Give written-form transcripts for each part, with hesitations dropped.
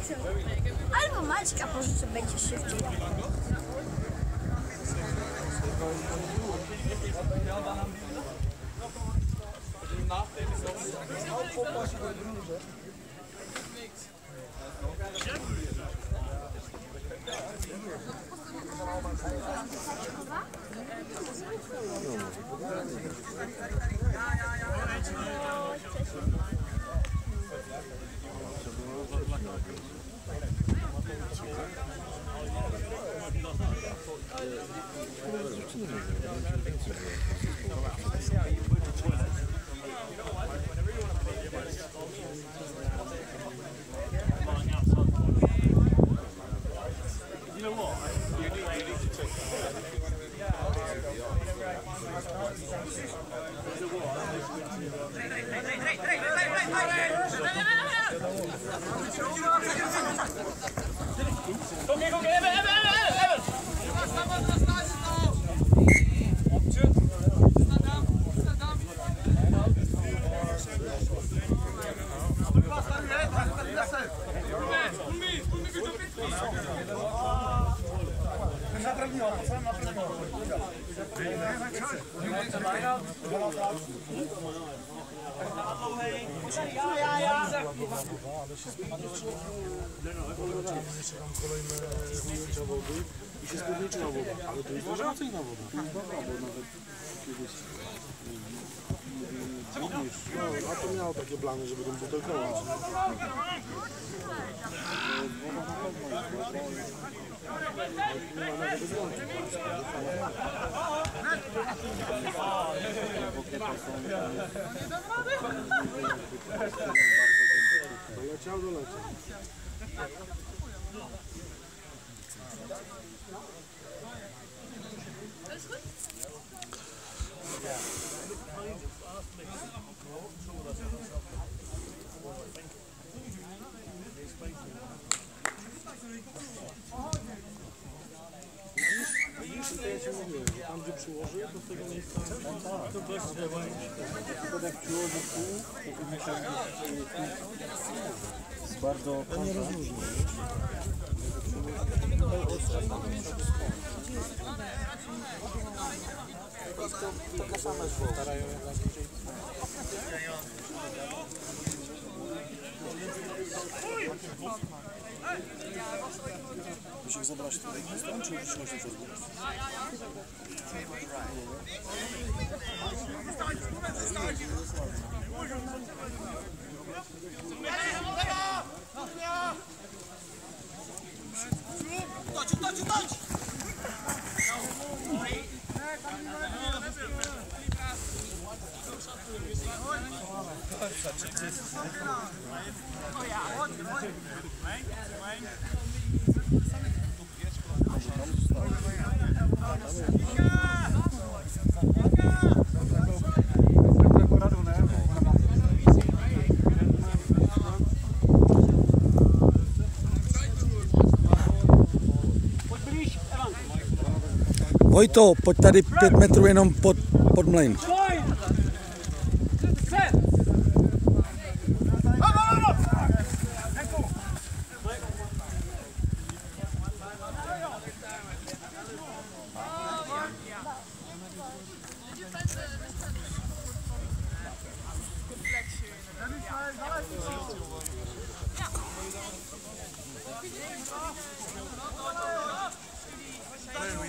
Albo Maćka pożyczę, będzie szybciej. Kolejne ujęcia wody i się spódniczyła woda, ale to jest rewelacyjna woda. To jest dobra, bo nawet kiedyś a to miało takie plany, żeby tą butelkę łączyć. Woda na pewno jest nie ma nawet wyglądu. Doleciał. Tam gdzie przyłoży, do tego miejsca to też jak przyłoży pół, to powinien być bardzo nie rozróżni. Taka sama jest woda. Musisz zabrać tutaj stronę, czy użyczyłeś się przez górę? Vojto, pojď tady 5 metrů jenom pod mlejn.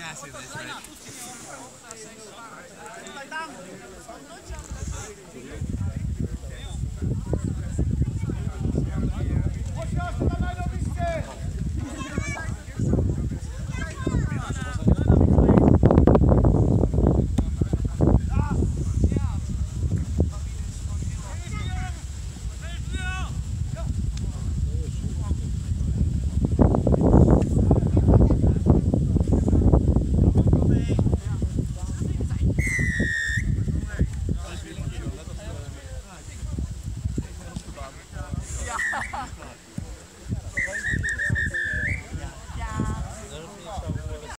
Tutaj tam!